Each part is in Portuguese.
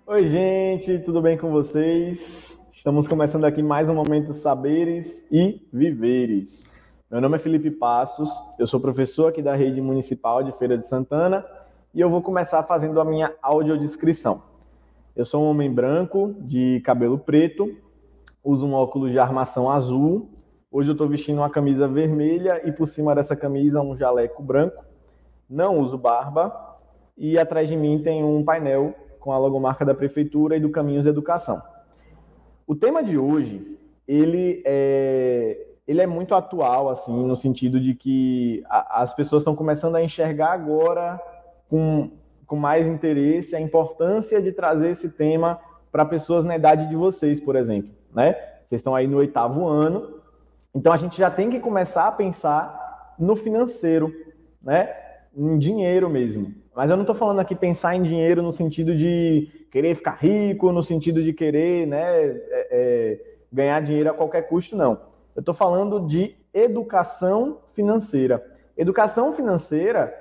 Oi, gente, tudo bem com vocês? Estamos começando aqui mais um Momento Saberes e Viveres. Meu nome é Felipe Passos, eu sou professor aqui da Rede Municipal de Feira de Santana e eu vou começar fazendo a minha audiodescrição. Eu sou um homem branco, de cabelo preto, uso um óculos de armação azul. Hoje eu estou vestindo uma camisa vermelha e por cima dessa camisa um jaleco branco. Não uso barba e atrás de mim tem um painel com a logomarca da Prefeitura e do Caminhos Educação. O tema de hoje, ele é muito atual, assim, no sentido de que as pessoas estão começando a enxergar agora com mais interesse a importância de trazer esse tema para pessoas na idade de vocês, por exemplo, né? Vocês estão aí no 8º ano, então a gente já tem que começar a pensar no financeiro, né? Em dinheiro mesmo. Mas eu não estou falando aqui pensar em dinheiro no sentido de querer ficar rico, no sentido de querer, né, ganhar dinheiro a qualquer custo, não. Eu estou falando de educação financeira. Educação financeira,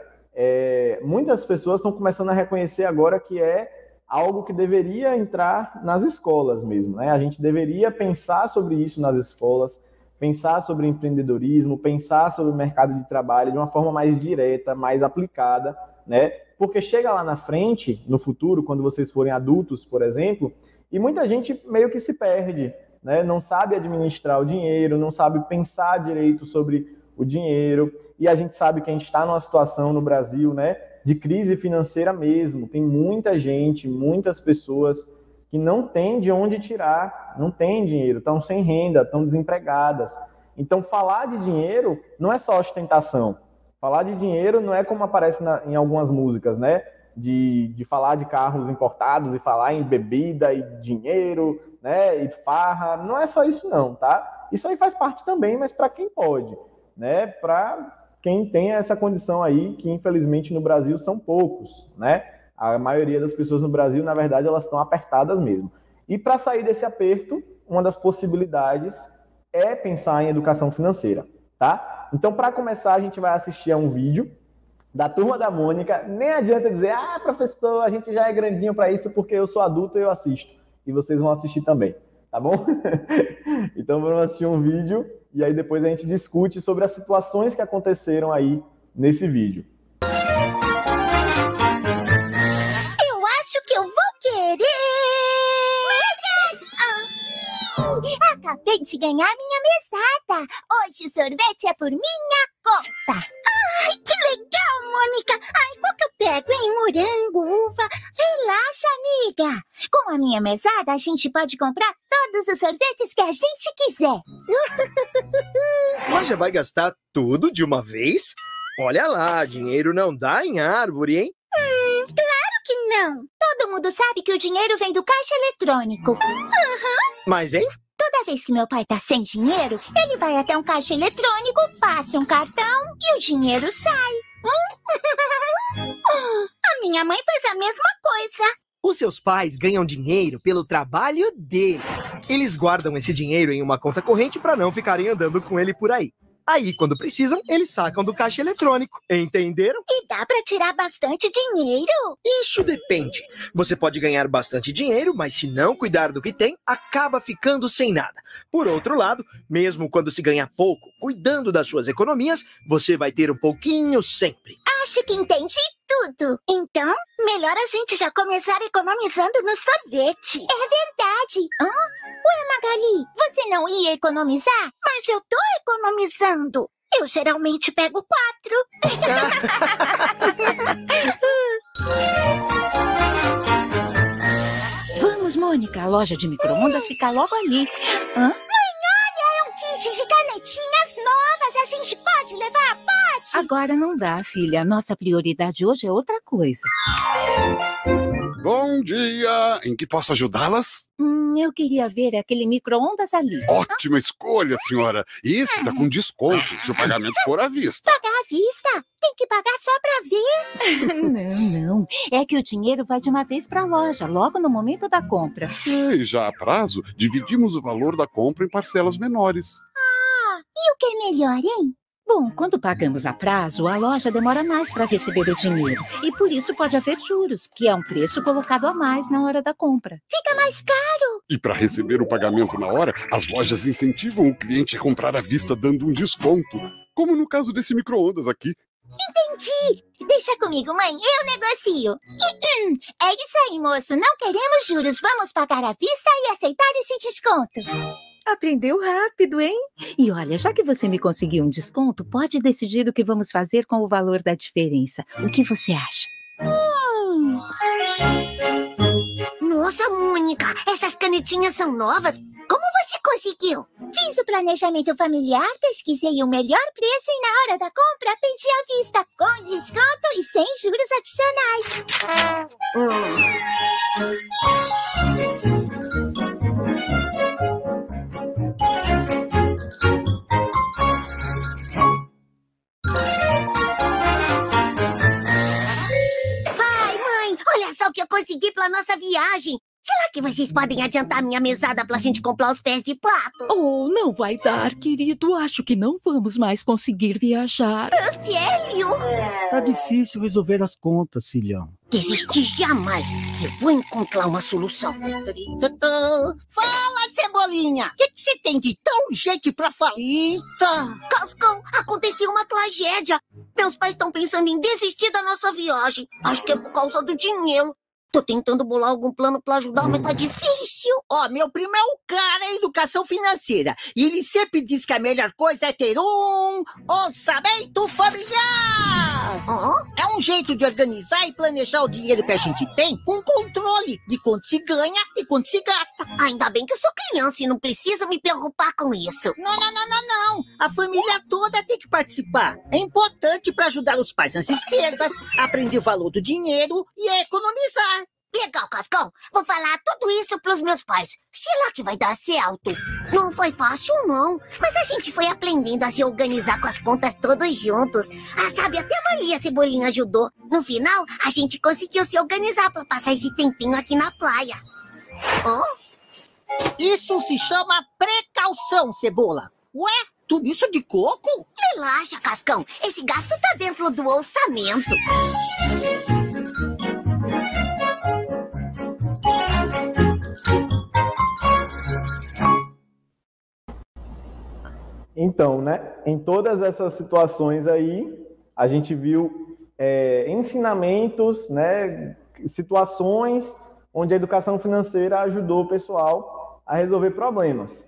muitas pessoas estão começando a reconhecer agora que é algo que deveria entrar nas escolas mesmo, né? A gente deveria pensar sobre isso nas escolas, pensar sobre empreendedorismo, pensar sobre o mercado de trabalho de uma forma mais direta, mais aplicada, né? Porque chega lá na frente, no futuro, quando vocês forem adultos, por exemplo, e muita gente meio que se perde, né? Não sabe administrar o dinheiro, não sabe pensar direito sobre o dinheiro, e a gente sabe que a gente está numa situação no Brasil, né, de crise financeira mesmo. Tem muita gente, muitas pessoas que não tem de onde tirar, não tem dinheiro, estão sem renda, estão desempregadas. Então, falar de dinheiro não é só ostentação. Falar de dinheiro não é como aparece em algumas músicas, né? De falar de carros importados e falar em bebida e dinheiro, né? E farra. Não é só isso não, tá? Isso aí faz parte também, mas para quem pode, né? Para quem tem essa condição aí, que infelizmente no Brasil são poucos, né? A maioria das pessoas no Brasil, na verdade, elas estão apertadas mesmo. E para sair desse aperto, uma das possibilidades é pensar em educação financeira, tá? Então, para começar, a gente vai assistir a um vídeo da Turma da Mônica. Nem adianta dizer, professor, a gente já é grandinho para isso porque eu sou adulto e eu assisto. E vocês vão assistir também, tá bom? Então, vamos assistir um vídeo e aí depois a gente discute sobre as situações que aconteceram aí nesse vídeo. Acabei de ganhar minha mesada. Hoje o sorvete é por minha conta. Ai, que legal, Mônica. Ai, qual que eu pego, hein? Morango, uva. Relaxa, amiga. Com a minha mesada, a gente pode comprar todos os sorvetes que a gente quiser. Mas já vai gastar tudo de uma vez? Olha lá, dinheiro não dá em árvore, hein? Claro que não. Todo mundo sabe que o dinheiro vem do caixa eletrônico. Mas, hein? Toda vez que meu pai tá sem dinheiro, ele vai até um caixa eletrônico, passa um cartão e o dinheiro sai. A minha mãe faz a mesma coisa. Os seus pais ganham dinheiro pelo trabalho deles. Eles guardam esse dinheiro em uma conta corrente para não ficarem andando com ele por aí. Aí, quando precisam, eles sacam do caixa eletrônico. Entenderam? E dá pra tirar bastante dinheiro? Isso depende. Você pode ganhar bastante dinheiro, mas se não cuidar do que tem, acaba ficando sem nada. Por outro lado, mesmo quando se ganha pouco, cuidando das suas economias, você vai ter um pouquinho sempre. Acho que entendi tudo. Então, melhor a gente já começar economizando no sorvete. É verdade. Ué, Magali, você não ia economizar? Mas eu tô economizando. Eu geralmente pego 4. Vamos, Mônica, a loja de micro-ondas fica logo ali. Mãe, olha, é um kit de canetinhas novas. A gente pode levar? Pode? Agora não dá, filha. Nossa prioridade hoje é outra coisa. Bom dia! Em que posso ajudá-las? Eu queria ver aquele micro-ondas ali. Ótima escolha, senhora. Esse tá com desconto, se o pagamento for à vista. Pagar à vista? Tem que pagar só pra ver? Não. É que o dinheiro vai de uma vez pra loja, logo no momento da compra. E já a prazo, dividimos o valor da compra em parcelas menores. E o que é melhor, hein? Bom, quando pagamos a prazo, a loja demora mais para receber o dinheiro. E por isso pode haver juros, que é um preço colocado a mais na hora da compra. Fica mais caro. E para receber o pagamento na hora, as lojas incentivam o cliente a comprar à vista dando um desconto. Como no caso desse micro-ondas aqui. Entendi. Deixa comigo, mãe. Eu negocio. É isso aí, moço. Não queremos juros. Vamos pagar à vista e aceitar esse desconto. Aprendeu rápido, hein? E olha, já que você me conseguiu um desconto, pode decidir o que vamos fazer com o valor da diferença. O que você acha? Nossa, Mônica, essas canetinhas são novas. Como você conseguiu? Fiz o planejamento familiar, pesquisei o melhor preço e na hora da compra pedi à vista, com desconto e sem juros adicionais. Pai, mãe, olha só o que eu consegui pra nossa viagem. Será que vocês podem adiantar minha mesada pra gente comprar os pés de pato? Oh, não vai dar, querido. Acho que não vamos mais conseguir viajar. Sério? Tá difícil resolver as contas, filhão. Desistir jamais. Eu vou encontrar uma solução. Fala, Cebolinha! O que você tem de tão jeito pra falar? Eita! Cascão, aconteceu uma tragédia. Meus pais estão pensando em desistir da nossa viagem. Acho que é por causa do dinheiro. Tô tentando bolar algum plano pra ajudar, mas tá difícil. Ó, meu primo é o cara em educação financeira. E ele sempre diz que a melhor coisa é ter um orçamento familiar. É um jeito de organizar e planejar o dinheiro que a gente tem com controle de quanto se ganha e quanto se gasta. Ainda bem que eu sou criança e não preciso me preocupar com isso. Não. A família toda tem que participar. É importante para ajudar os pais nas despesas, aprender o valor do dinheiro e economizar. Legal, Cascão. Vou falar tudo isso pros meus pais. Será que vai dar certo? Não foi fácil, não. Mas a gente foi aprendendo a se organizar com as contas todos juntos. Sabe, até a Maria Cebolinha ajudou. No final, a gente conseguiu se organizar pra passar esse tempinho aqui na praia. Isso se chama precaução, Cebola. Ué, tudo isso de coco? Relaxa, Cascão. Esse gasto tá dentro do orçamento. Então, né, em todas essas situações aí, a gente viu ensinamentos, né, situações onde a educação financeira ajudou o pessoal a resolver problemas.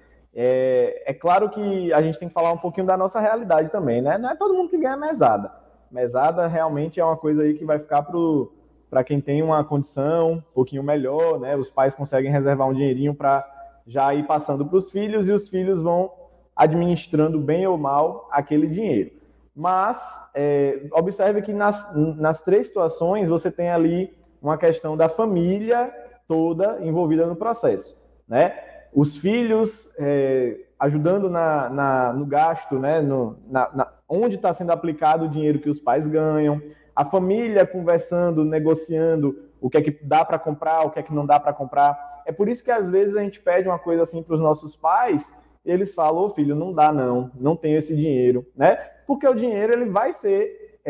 É claro que a gente tem que falar um pouquinho da nossa realidade também, né? Não é todo mundo que ganha mesada. Mesada realmente é uma coisa aí que vai ficar para quem tem uma condição um pouquinho melhor, né? Os pais conseguem reservar um dinheirinho para já ir passando para os filhos e os filhos vão administrando bem ou mal aquele dinheiro. Mas observe que nas três situações você tem ali uma questão da família toda envolvida no processo, né? Os filhos ajudando no gasto, né? Onde está sendo aplicado o dinheiro que os pais ganham, a família conversando, negociando o que é que dá para comprar, o que é que não dá para comprar. É por isso que às vezes a gente pede uma coisa assim para os nossos pais, eles falam: ô filho, não dá não tenho esse dinheiro, né? Porque o dinheiro ele vai ser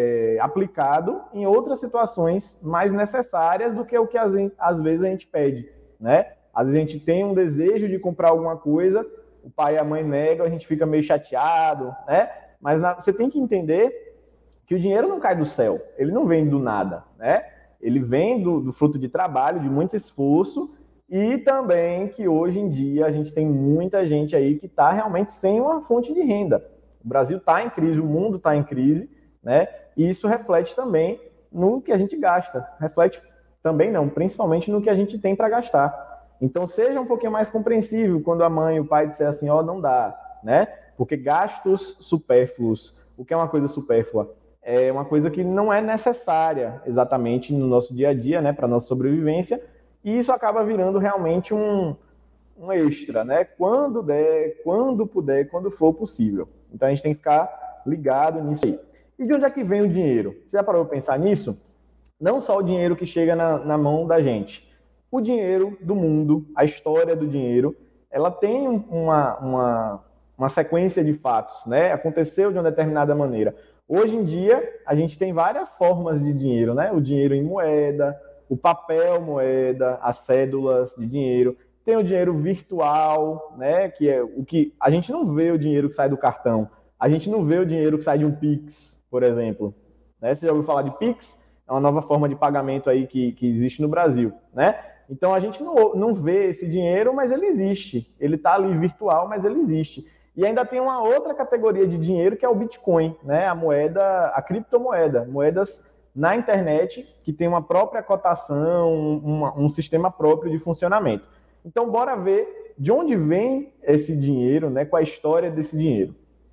aplicado em outras situações mais necessárias do que o que às vezes a gente pede, né? Às vezes a gente tem um desejo de comprar alguma coisa, o pai e a mãe negam, a gente fica meio chateado, né? Mas você tem que entender que o dinheiro não cai do céu, ele não vem do nada, né? Ele vem do fruto de trabalho, de muito esforço, e também que hoje em dia a gente tem muita gente aí que está realmente sem uma fonte de renda. O Brasil está em crise, o mundo está em crise, né? E isso reflete também no que a gente gasta. Reflete também não, principalmente no que a gente tem para gastar. Então seja um pouquinho mais compreensível quando a mãe e o pai disser assim: ó, não dá, né? Porque gastos supérfluos, o que é uma coisa supérflua? É uma coisa que não é necessária exatamente no nosso dia a dia, né? Para nossa sobrevivência. E isso acaba virando realmente um extra, né? Quando der, quando puder, quando for possível. Então a gente tem que ficar ligado nisso aí. E de onde é que vem o dinheiro? Você já parou para pensar nisso? Não só o dinheiro que chega na mão da gente. O dinheiro do mundo, a história do dinheiro, ela tem uma sequência de fatos, né? Aconteceu de uma determinada maneira. Hoje em dia, a gente tem várias formas de dinheiro, né? O dinheiro em moeda, o papel moeda, as cédulas de dinheiro. Tem o dinheiro virtual, né? Que é o que a gente não vê o dinheiro que sai do cartão. A gente não vê o dinheiro que sai de um Pix, por exemplo. Né? Você já ouviu falar de Pix? É uma nova forma de pagamento aí que existe no Brasil, né? Então, a gente não vê esse dinheiro, mas ele existe. Ele está ali virtual, mas ele existe. E ainda tem uma outra categoria de dinheiro, que é o Bitcoin, né? A moeda, a criptomoeda, moedas na internet, que tem uma própria cotação, um sistema próprio de funcionamento. Então, bora ver de onde vem esse dinheiro, né? Qual a história desse dinheiro.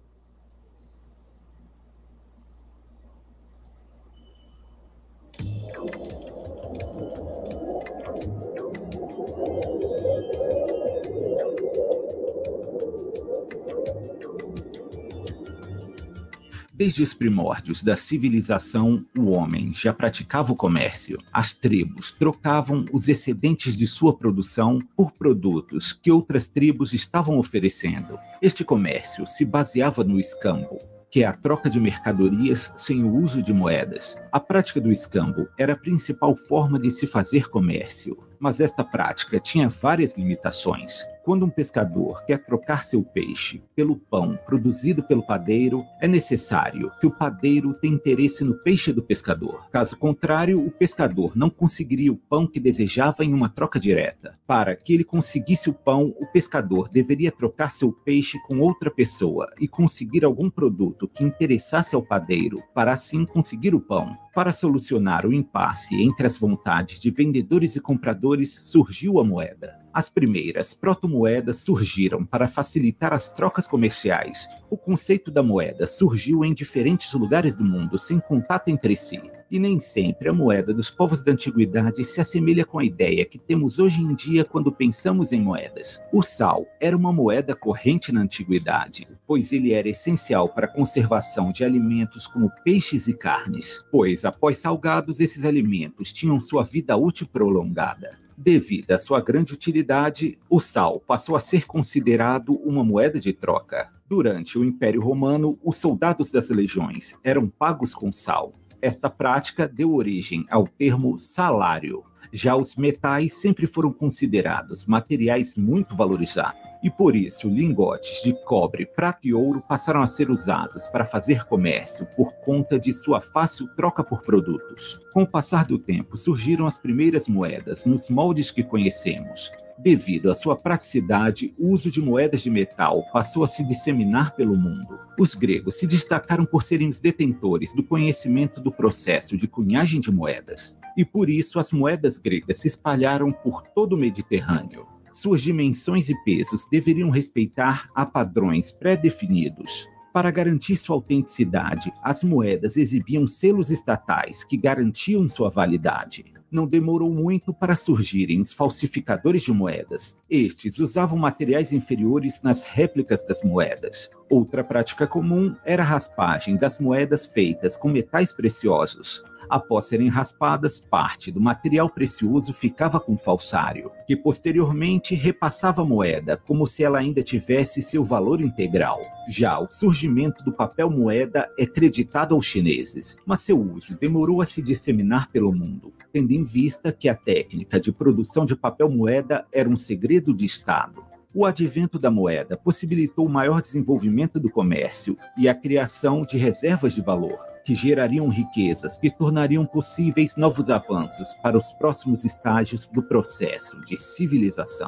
Desde os primórdios da civilização, o homem já praticava o comércio. As tribos trocavam os excedentes de sua produção por produtos que outras tribos estavam oferecendo. Este comércio se baseava no escambo, que é a troca de mercadorias sem o uso de moedas. A prática do escambo era a principal forma de se fazer comércio, mas esta prática tinha várias limitações. Quando um pescador quer trocar seu peixe pelo pão produzido pelo padeiro, é necessário que o padeiro tenha interesse no peixe do pescador. Caso contrário, o pescador não conseguiria o pão que desejava em uma troca direta. Para que ele conseguisse o pão, o pescador deveria trocar seu peixe com outra pessoa e conseguir algum produto que interessasse ao padeiro, para assim conseguir o pão. Para solucionar o impasse entre as vontades de vendedores e compradores, surgiu a moeda. As primeiras protomoedas surgiram para facilitar as trocas comerciais. O conceito da moeda surgiu em diferentes lugares do mundo, sem contato entre si. E nem sempre a moeda dos povos da antiguidade se assemelha com a ideia que temos hoje em dia quando pensamos em moedas. O sal era uma moeda corrente na antiguidade, pois ele era essencial para a conservação de alimentos como peixes e carnes, pois após salgados esses alimentos tinham sua vida útil prolongada. Devido à sua grande utilidade, o sal passou a ser considerado uma moeda de troca. Durante o Império Romano, os soldados das legiões eram pagos com sal. Esta prática deu origem ao termo salário. Já os metais sempre foram considerados materiais muito valorizados, e por isso lingotes de cobre, prata e ouro passaram a ser usados para fazer comércio por conta de sua fácil troca por produtos. Com o passar do tempo, surgiram as primeiras moedas nos moldes que conhecemos. Devido à sua praticidade, o uso de moedas de metal passou a se disseminar pelo mundo. Os gregos se destacaram por serem os detentores do conhecimento do processo de cunhagem de moedas, e por isso as moedas gregas se espalharam por todo o Mediterrâneo. Suas dimensões e pesos deveriam respeitar a padrões pré-definidos. Para garantir sua autenticidade, as moedas exibiam selos estatais que garantiam sua validade. Não demorou muito para surgirem os falsificadores de moedas. Estes usavam materiais inferiores nas réplicas das moedas. Outra prática comum era a raspagem das moedas feitas com metais preciosos. Após serem raspadas, parte do material precioso ficava com o falsário, que posteriormente repassava a moeda como se ela ainda tivesse seu valor integral. Já o surgimento do papel moeda é creditado aos chineses, mas seu uso demorou a se disseminar pelo mundo, tendo em vista que a técnica de produção de papel moeda era um segredo de Estado. O advento da moeda possibilitou o maior desenvolvimento do comércio e a criação de reservas de valor, que gerariam riquezas que tornariam possíveis novos avanços para os próximos estágios do processo de civilização.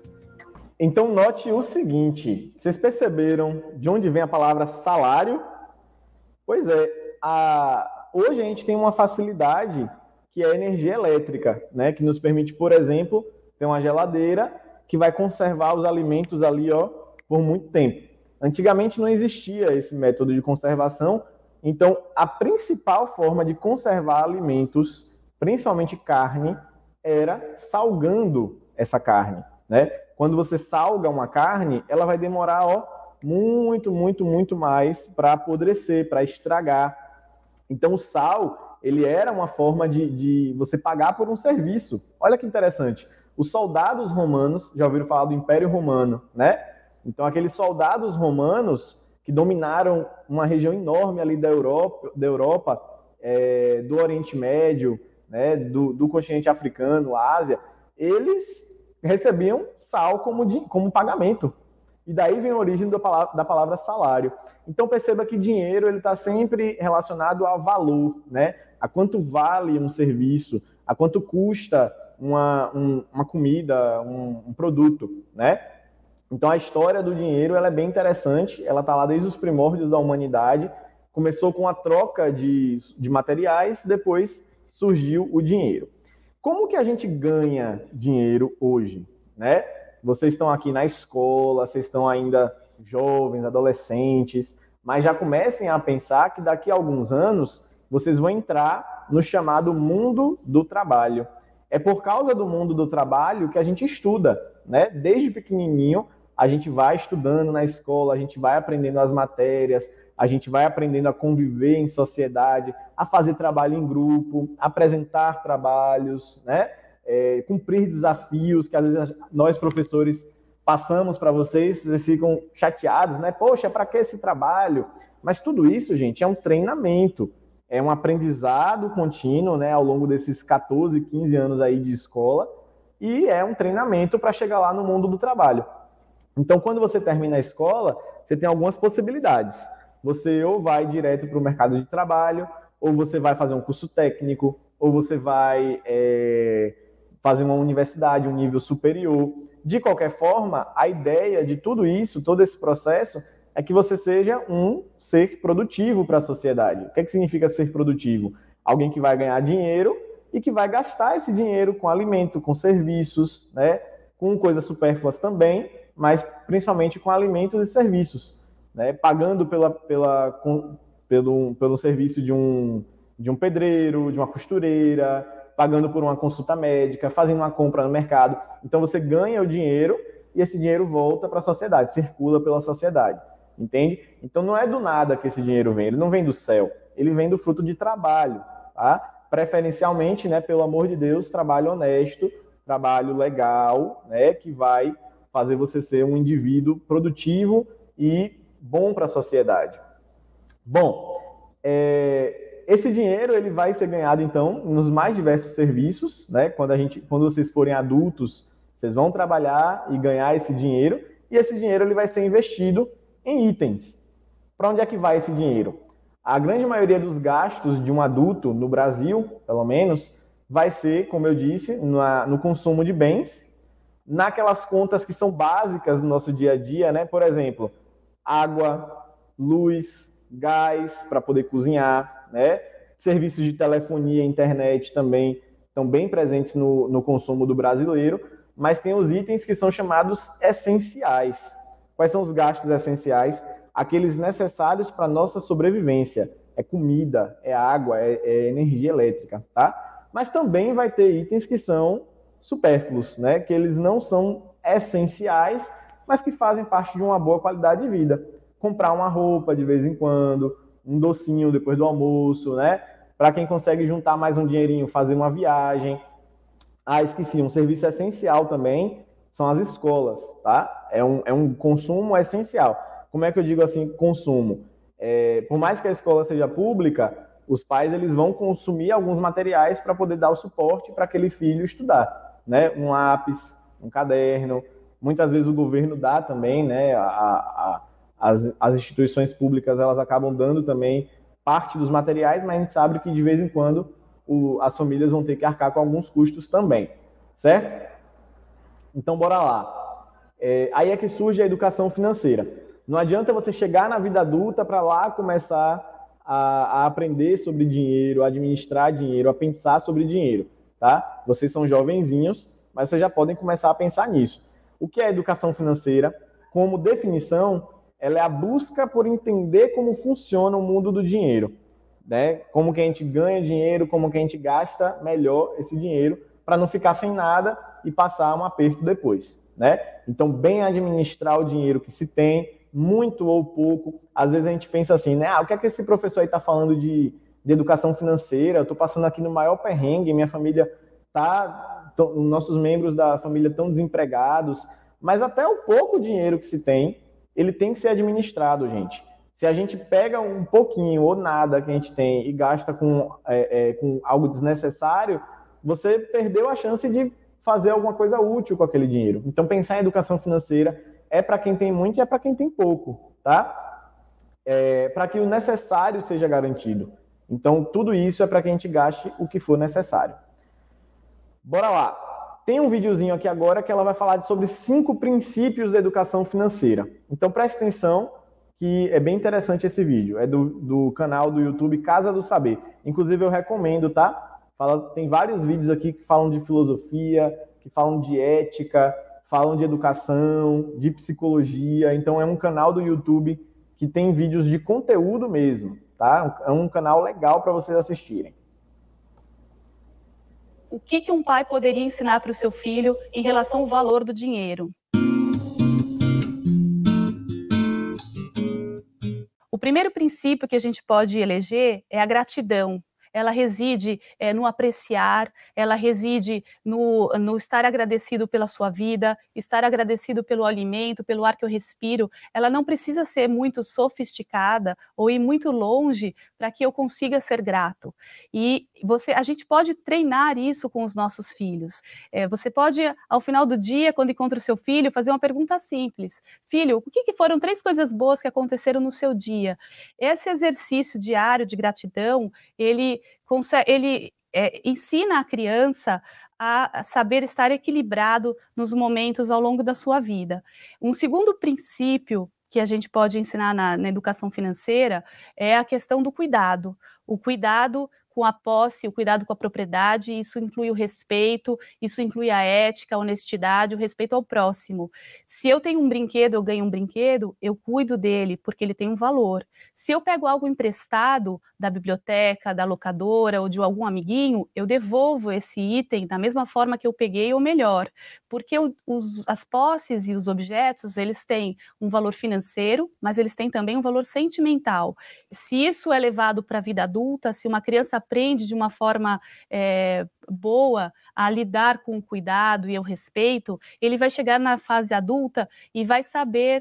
Então note o seguinte, vocês perceberam de onde vem a palavra salário? Pois é, hoje a gente tem uma facilidade que é a energia elétrica, né, que nos permite, por exemplo, ter uma geladeira que vai conservar os alimentos ali, por muito tempo. Antigamente não existia esse método de conservação. Então, a principal forma de conservar alimentos, principalmente carne, era salgando essa carne, né? Quando você salga uma carne, ela vai demorar muito mais para apodrecer, para estragar. Então, o sal, ele era uma forma de você pagar por um serviço. Olha que interessante. Os soldados romanos, já ouviram falar do Império Romano, né? Então, aqueles soldados romanos que dominaram uma região enorme ali da Europa, do Oriente Médio, né, do continente africano, Ásia, eles recebiam sal como pagamento. E daí vem a origem da palavra salário. Então perceba que dinheiro está sempre relacionado a valor, né? A quanto vale um serviço, a quanto custa uma comida, um produto, né? Então a história do dinheiro ela é bem interessante, ela está lá desde os primórdios da humanidade, começou com a troca de materiais, depois surgiu o dinheiro. Como que a gente ganha dinheiro hoje, né? Vocês estão aqui na escola, vocês estão ainda jovens, adolescentes, mas já comecem a pensar que daqui a alguns anos vocês vão entrar no chamado mundo do trabalho. É por causa do mundo do trabalho que a gente estuda, né? Desde pequenininho, a gente vai estudando na escola, a gente vai aprendendo as matérias, a gente vai aprendendo a conviver em sociedade, a fazer trabalho em grupo, apresentar trabalhos, né? Cumprir desafios que às vezes nós professores passamos para vocês ficam chateados, né? Poxa, para que esse trabalho? Mas tudo isso, gente, é um treinamento, é um aprendizado contínuo, né? Ao longo desses 14, 15 anos aí de escola, e é um treinamento para chegar lá no mundo do trabalho. Então, quando você termina a escola, você tem algumas possibilidades. Você ou vai direto para o mercado de trabalho, ou você vai fazer um curso técnico, ou você vai fazer uma universidade, um nível superior. De qualquer forma, a ideia de tudo isso, todo esse processo, é que você seja um ser produtivo para a sociedade. O que significa ser produtivo? Alguém que vai ganhar dinheiro e que vai gastar esse dinheiro com alimento, com serviços, né? Com coisas supérfluas também, mas principalmente com alimentos e serviços, né? Pagando pelo serviço de um pedreiro, de uma costureira, pagando por uma consulta médica, fazendo uma compra no mercado. Então você ganha o dinheiro e esse dinheiro volta para a sociedade, circula pela sociedade, entende? Então não é do nada que esse dinheiro vem, ele não vem do céu, ele vem do fruto de trabalho, tá? Preferencialmente, né, pelo amor de Deus, trabalho honesto, trabalho legal, né, que vai fazer você ser um indivíduo produtivo e bom para a sociedade. Bom, esse dinheiro ele vai ser ganhado, então, nos mais diversos serviços, né? Quando vocês forem adultos, vocês vão trabalhar e ganhar esse dinheiro, e esse dinheiro ele vai ser investido em itens. Para onde é que vai esse dinheiro? A grande maioria dos gastos de um adulto, no Brasil, pelo menos, vai ser, como eu disse, no consumo de bens, naquelas contas que são básicas do nosso dia a dia, né? Por exemplo, água, luz, gás para poder cozinhar, né? Serviços de telefonia e internet também estão bem presentes no consumo do brasileiro, mas tem os itens que são chamados essenciais. Quais são os gastos essenciais? Aqueles necessários para a nossa sobrevivência. É comida, é água, é energia elétrica, tá? Mas também vai ter itens que são supérfluos, né? Que eles não são essenciais, mas que fazem parte de uma boa qualidade de vida. Comprar uma roupa de vez em quando, um docinho depois do almoço, né? Para quem consegue juntar mais um dinheirinho, fazer uma viagem. Ah, esqueci, um serviço essencial também são as escolas, tá? É um consumo essencial. Como é que eu digo assim, consumo? Por mais que a escola seja pública, os pais eles vão consumir alguns materiais para poder dar o suporte para aquele filho estudar, né? Um lápis, um caderno. Muitas vezes o governo dá também, né? As instituições públicas elas acabam dando também parte dos materiais, mas a gente sabe que de vez em quando as famílias vão ter que arcar com alguns custos também, certo? Então, bora lá. Aí é que surge a educação financeira. Não adianta você chegar na vida adulta para lá começar a aprender sobre dinheiro, a administrar dinheiro, a pensar sobre dinheiro, tá? Vocês são jovenzinhos, mas vocês já podem começar a pensar nisso. O que é educação financeira? Como definição, ela é a busca por entender como funciona o mundo do dinheiro, né? Como que a gente ganha dinheiro, como que a gente gasta melhor esse dinheiro para não ficar sem nada e passar um aperto depois, né? Então, bem administrar o dinheiro que se tem, muito ou pouco. Às vezes a gente pensa assim, né? O que é que esse professor aí está falando de educação financeira? Eu estou passando aqui no maior perrengue, minha família nossos membros da família estão desempregados, mas até o pouco dinheiro que se tem ele tem que ser administrado, gente. Se a gente pega um pouquinho ou nada que a gente tem e gasta com algo desnecessário, você perdeu a chance de fazer alguma coisa útil com aquele dinheiro. Então, pensar em educação financeira é para quem tem muito e é para quem tem pouco, tá? Para que o necessário seja garantido. Então, tudo isso é para que a gente gaste o que for necessário. Bora lá. Tem um videozinho aqui agora que ela vai falar sobre 5 princípios da educação financeira. Então, preste atenção, que é bem interessante esse vídeo. É do canal do YouTube Casa do Saber. Inclusive, eu recomendo, tá? Tem vários vídeos aqui que falam de filosofia, que falam de ética, falam de educação, de psicologia. Então, é um canal do YouTube que tem vídeos de conteúdo mesmo, tá? É um canal legal para vocês assistirem. O que um pai poderia ensinar para o seu filho em relação ao valor do dinheiro? O primeiro princípio que a gente pode eleger é a gratidão. Ela reside no apreciar, ela reside no estar agradecido pela sua vida, estar agradecido pelo alimento, pelo ar que eu respiro. Ela não precisa ser muito sofisticada ou ir muito longe para que eu consiga ser grato. E a gente pode treinar isso com os nossos filhos. Você pode, ao final do dia, quando encontra o seu filho, fazer uma pergunta simples. Filho, o que foram 3 coisas boas que aconteceram no seu dia? Esse exercício diário de gratidão, ele ensina a criança a saber estar equilibrado nos momentos ao longo da sua vida. Um segundo princípio que a gente pode ensinar na educação financeira é a questão do cuidado. O cuidado com a posse, o cuidado com a propriedade, isso inclui o respeito, isso inclui a ética, a honestidade, o respeito ao próximo. Se eu tenho um brinquedo, eu ganho um brinquedo, eu cuido dele, porque ele tem um valor. Se eu pego algo emprestado da biblioteca, da locadora ou de algum amiguinho, eu devolvo esse item da mesma forma que eu peguei ou melhor, porque as posses e os objetos, eles têm um valor financeiro, mas eles têm também um valor sentimental. Se isso é levado para a vida adulta, se uma criança aprende de uma forma boa a lidar com o cuidado e o respeito, ele vai chegar na fase adulta e vai saber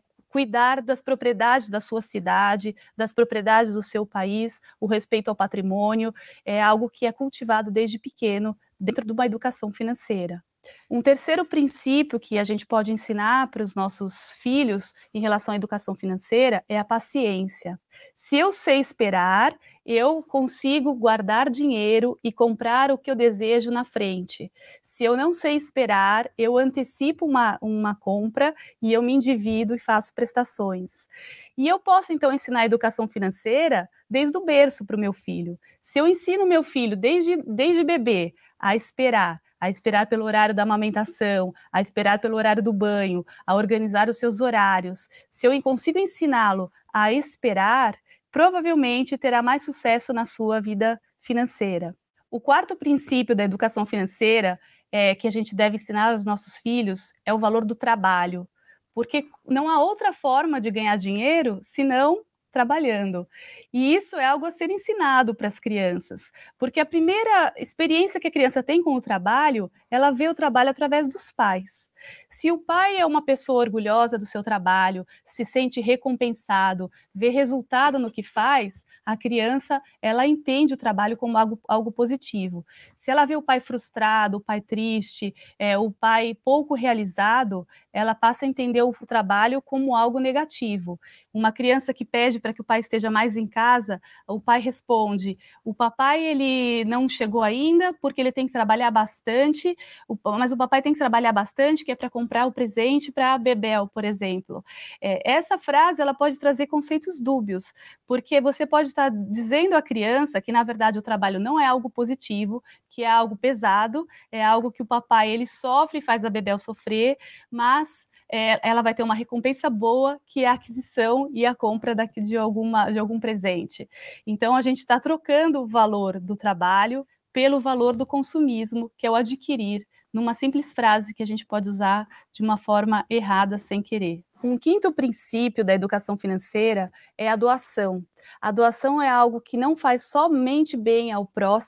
cuidar das propriedades da sua cidade, das propriedades do seu país. O respeito ao patrimônio é algo que é cultivado desde pequeno dentro de uma educação financeira. Um terceiro princípio que a gente pode ensinar para os nossos filhos em relação à educação financeira é a paciência. Se eu sei esperar, eu consigo guardar dinheiro e comprar o que eu desejo na frente. Se eu não sei esperar, eu antecipo uma compra e eu me endivido e faço prestações. E eu posso, então, ensinar a educação financeira desde o berço para o meu filho. Se eu ensino meu filho desde bebê a esperar pelo horário da amamentação, a esperar pelo horário do banho, a organizar os seus horários, se eu consigo ensiná-lo a esperar, provavelmente terá mais sucesso na sua vida financeira. O quarto princípio da educação financeira que a gente deve ensinar aos nossos filhos é o valor do trabalho, porque não há outra forma de ganhar dinheiro senão trabalhando. E isso é algo a ser ensinado para as crianças, porque a primeira experiência que a criança tem com o trabalho, ela vê o trabalho através dos pais. Se o pai é uma pessoa orgulhosa do seu trabalho, se sente recompensado, vê resultado no que faz, a criança, ela entende o trabalho como algo positivo. Se ela vê o pai frustrado, o pai triste, o pai pouco realizado, ela passa a entender o trabalho como algo negativo. Uma criança que pede para que o pai esteja mais em casa, o pai responde: o papai ele não chegou ainda porque ele tem que trabalhar bastante, mas o papai tem que trabalhar bastante, que é para comprar o presente para a Bebel, por exemplo. Essa frase ela pode trazer conceitos dúbios, porque você pode estar dizendo à criança que, na verdade, o trabalho não é algo positivo, que é algo pesado, é algo que o papai ele sofre e faz a Bebel sofrer, mas ela vai ter uma recompensa boa, que é a aquisição e a compra de algum presente. Então, a gente está trocando o valor do trabalho pelo valor do consumismo, que é o adquirir, numa simples frase que a gente pode usar de uma forma errada, sem querer. Um quinto princípio da educação financeira é a doação. A doação é algo que não faz somente bem ao próximo,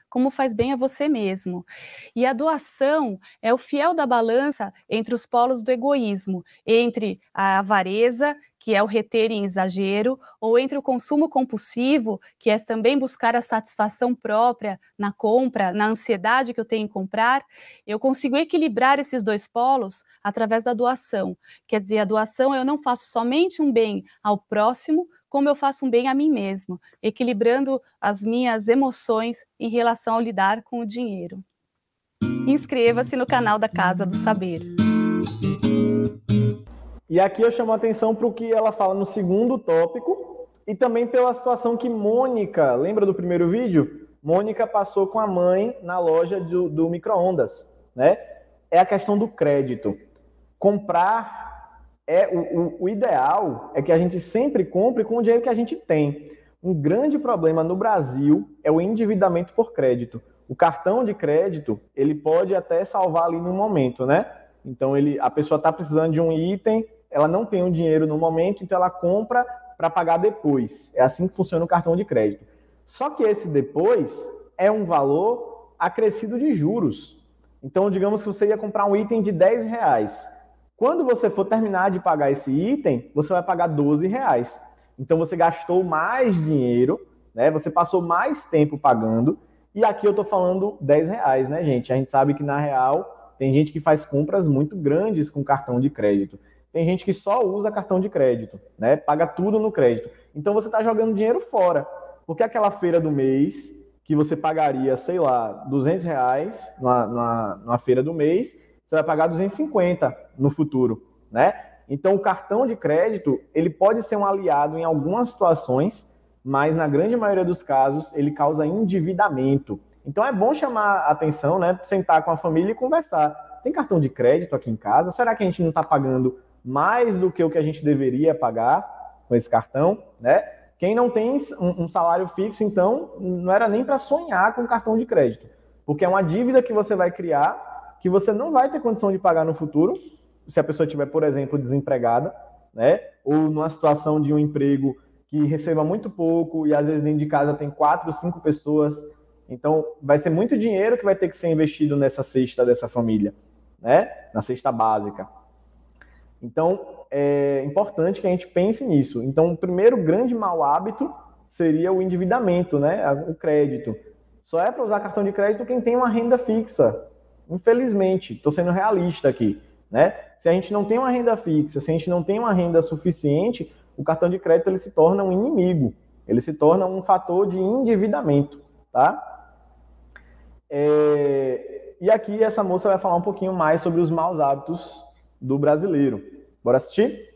como faz bem a você mesmo. E a doação é o fiel da balança entre os polos do egoísmo, entre a avareza, que é o reter em exagero, ou entre o consumo compulsivo, que é também buscar a satisfação própria na compra, na ansiedade que eu tenho em comprar. Eu consigo equilibrar esses dois polos através da doação. Quer dizer, a doação eu não faço somente um bem ao próximo, como eu faço um bem a mim mesmo, equilibrando as minhas emoções em relação ao lidar com o dinheiro. Inscreva-se no canal da Casa do Saber. E aqui eu chamo a atenção para o que ela fala no segundo tópico e também pela situação que Mônica, lembra do primeiro vídeo? Mônica passou com a mãe na loja do micro-ondas, né? É a questão do crédito. Comprar, o ideal é que a gente sempre compre com o dinheiro que a gente tem. Um grande problema no Brasil é o endividamento por crédito. O cartão de crédito, ele pode até salvar ali no momento, né? Então, a pessoa está precisando de um item, ela não tem o dinheiro no momento, então ela compra para pagar depois. É assim que funciona o cartão de crédito. Só que esse depois é um valor acrescido de juros. Então, digamos que você ia comprar um item de R$10. Quando você for terminar de pagar esse item, você vai pagar R$12. Então, você gastou mais dinheiro, né? Você passou mais tempo pagando. E aqui eu estou falando R$10, né, gente? A gente sabe que, na real, tem gente que faz compras muito grandes com cartão de crédito. Tem gente que só usa cartão de crédito, né? Paga tudo no crédito. Então você está jogando dinheiro fora. Porque aquela feira do mês, que você pagaria, sei lá, R$200 numa feira do mês, você vai pagar 250 no futuro, né? Então o cartão de crédito, ele pode ser um aliado em algumas situações, mas na grande maioria dos casos, ele causa endividamento. Então é bom chamar a atenção, né? Sentar com a família e conversar. Tem cartão de crédito aqui em casa? Será que a gente não está pagando mais do que o que a gente deveria pagar com esse cartão, né? Quem não tem um salário fixo, então, não era nem para sonhar com cartão de crédito, porque é uma dívida que você vai criar, que você não vai ter condição de pagar no futuro, se a pessoa estiver, por exemplo, desempregada, né? Ou numa situação de um emprego que receba muito pouco e às vezes dentro de casa tem 4, 5 pessoas. Então, vai ser muito dinheiro que vai ter que ser investido nessa cesta dessa família, né? Na cesta básica. Então, é importante que a gente pense nisso. Então, o primeiro grande mau hábito seria o endividamento, né? O crédito. Só é para usar cartão de crédito quem tem uma renda fixa. Infelizmente, estou sendo realista aqui, né? Se a gente não tem uma renda fixa, se a gente não tem uma renda suficiente, o cartão de crédito ele se torna um inimigo. Ele se torna um fator de endividamento, tá? E aqui essa moça vai falar um pouquinho mais sobre os maus hábitos do brasileiro. Bora assistir?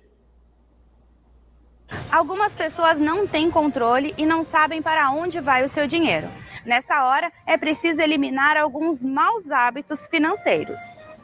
Algumas pessoas não têm controle e não sabem para onde vai o seu dinheiro. Nessa hora, é preciso eliminar alguns maus hábitos financeiros.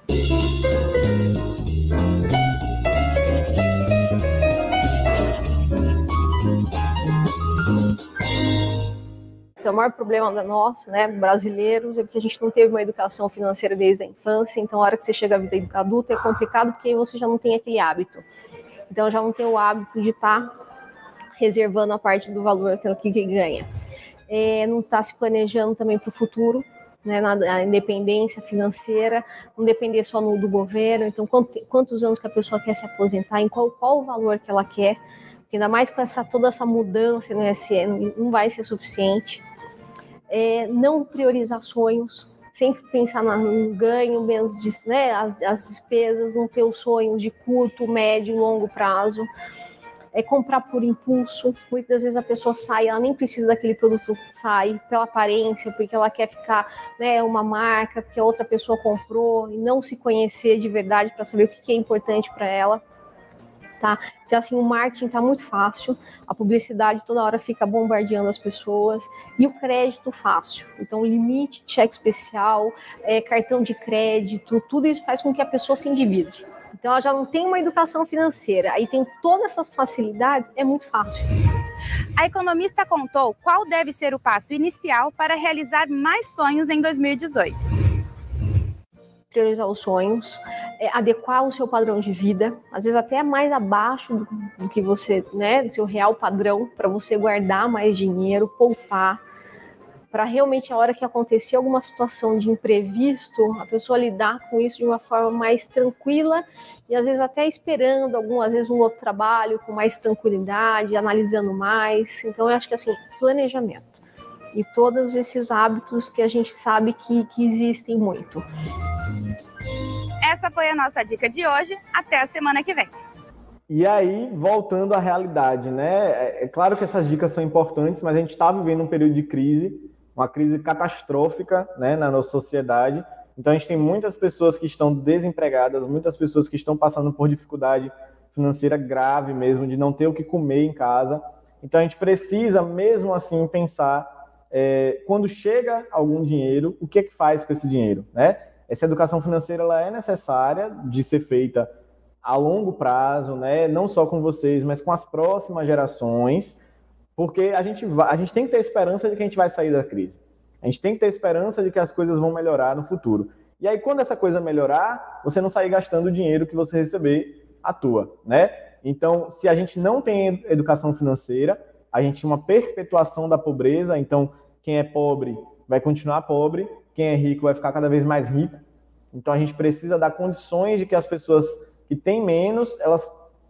Então, o maior problema nosso, né, brasileiros, é porque a gente não teve uma educação financeira desde a infância. Então, a hora que você chega à vida adulta é complicado porque você já não tem aquele hábito. Então, já não tem o hábito de estar reservando a parte do valor que ganha. Não está se planejando também para o futuro, né, na independência financeira, não depender só do governo. Então, quantos anos que a pessoa quer se aposentar, em qual o valor que ela quer, porque ainda mais com toda essa mudança no ISE, não vai ser suficiente. Não priorizar sonhos, sempre pensar no ganho, menos né, as despesas, não ter os sonhos de curto, médio e longo prazo. Comprar por impulso. Muitas vezes a pessoa sai, ela nem precisa daquele produto, sai pela aparência, porque ela quer ficar, né, uma marca, porque a outra pessoa comprou, e não se conhecer de verdade para saber o que é importante para ela. Tá? Então, assim, o marketing está muito fácil, a publicidade toda hora fica bombardeando as pessoas, e o crédito fácil. Então, limite, cheque especial, cartão de crédito, tudo isso faz com que a pessoa se endivide. Então, ela já não tem uma educação financeira, aí tem todas essas facilidades, é muito fácil. A economista contou qual deve ser o passo inicial para realizar mais sonhos em 2018. Priorizar os sonhos, adequar o seu padrão de vida, às vezes até mais abaixo do que você, né, do seu real padrão, para você guardar mais dinheiro, poupar, para realmente a hora que acontecer alguma situação de imprevisto, a pessoa lidar com isso de uma forma mais tranquila e às vezes até esperando às vezes um outro trabalho com mais tranquilidade, analisando mais. Então eu acho que assim, planejamento e todos esses hábitos que a gente sabe que existem muito. Essa foi a nossa dica de hoje. Até a semana que vem. E aí, voltando à realidade, né? É claro que essas dicas são importantes, mas a gente está vivendo um período de crise, uma crise catastrófica, né, na nossa sociedade. Então, a gente tem muitas pessoas que estão desempregadas, muitas pessoas que estão passando por dificuldade financeira grave mesmo, de não ter o que comer em casa. Então, a gente precisa, mesmo assim, pensar, quando chega algum dinheiro, o que é que faz com esse dinheiro, né? Essa educação financeira ela é necessária de ser feita a longo prazo, né? Não só com vocês, mas com as próximas gerações, porque a gente tem que ter esperança de que a gente vai sair da crise. A gente tem que ter esperança de que as coisas vão melhorar no futuro. E aí, quando essa coisa melhorar, você não sair gastando o dinheiro que você receber à toa, né? Então, se a gente não tem educação financeira, a gente tem uma perpetuação da pobreza. Então, quem é pobre vai continuar pobre, quem é rico vai ficar cada vez mais rico. Então, a gente precisa dar condições de que as pessoas que têm menos, elas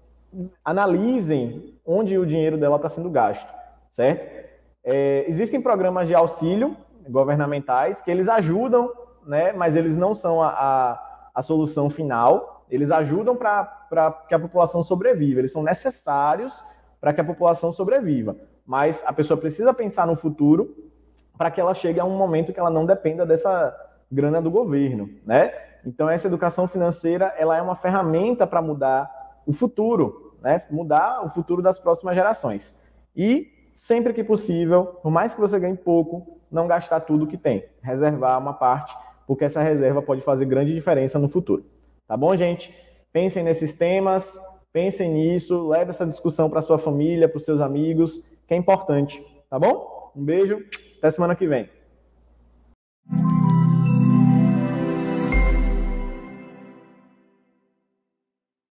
analisem onde o dinheiro dela está sendo gasto, certo? Existem programas de auxílio governamentais que eles ajudam, né, mas eles não são a solução final, eles ajudam para que a população sobreviva, eles são necessários para que a população sobreviva, mas a pessoa precisa pensar no futuro para que ela chegue a um momento que ela não dependa dessa grana do governo, né? Então, essa educação financeira, ela é uma ferramenta para mudar o futuro, né? Mudar o futuro das próximas gerações. E, sempre que possível, por mais que você ganhe pouco, não gastar tudo que tem. Reservar uma parte, porque essa reserva pode fazer grande diferença no futuro. Tá bom, gente? Pensem nesses temas, pensem nisso, leve essa discussão para sua família, para os seus amigos, que é importante. Tá bom? Um beijo, até semana que vem.